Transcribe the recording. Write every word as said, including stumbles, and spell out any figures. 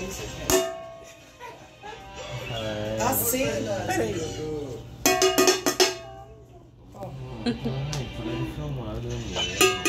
Assim? Peraí. Ai, para de filmar, meu amor.